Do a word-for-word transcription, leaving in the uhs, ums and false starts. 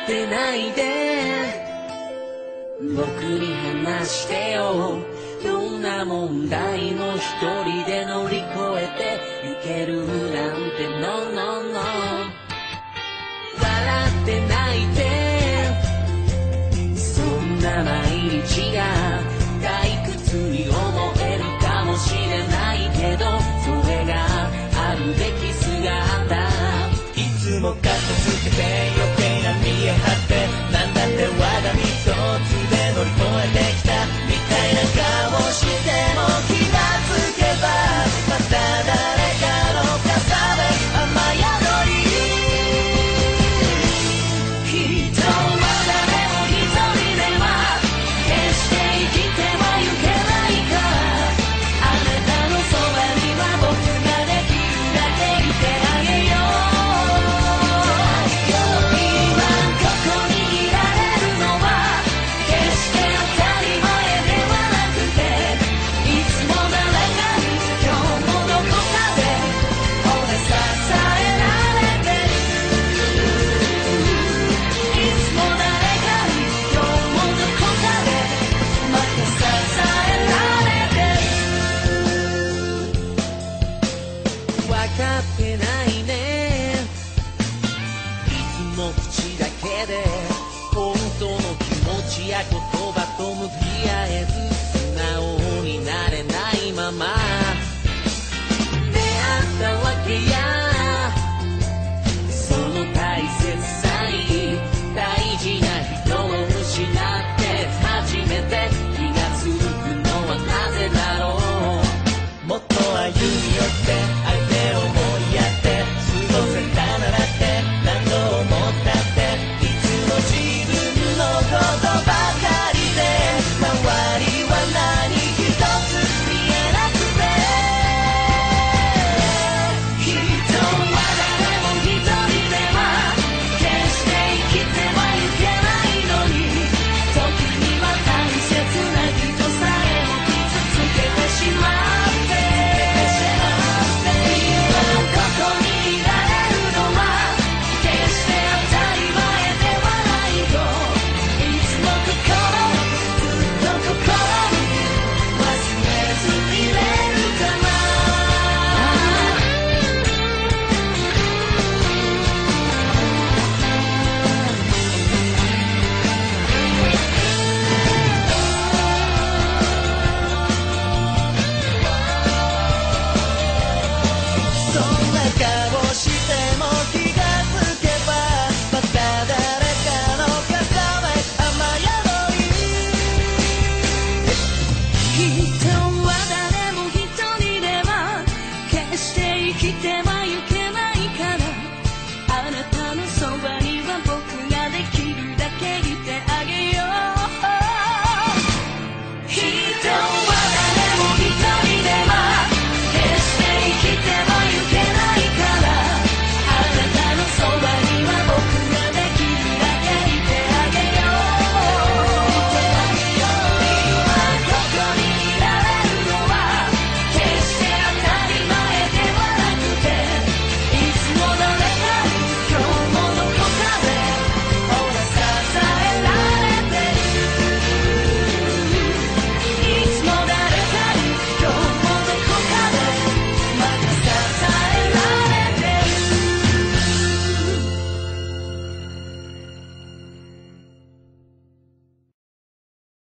ってないで僕に話してよ。どんな問題も一人で乗り越えてゆけるなんて No No No。 笑って泣いてそんな毎日が退屈に思えるかもしれないけど、それがあるべき姿。 いつも片付けて余計な見え張って、なんだって我が身一つで乗り越えてきたみたいな顔しても、気がつけばまた誰かの傘で雨宿り。 きっとまだでも一人では決して生きてはゆけないから、あなたのそばには僕ができるだけいてあげよう。今ここにいられるのは決して当たり前ではなくて、いつも誰かに今日もどこかで俺支えられてる。いつも誰かに今日もどこかでまた支えられてる。わかってないね、いつも口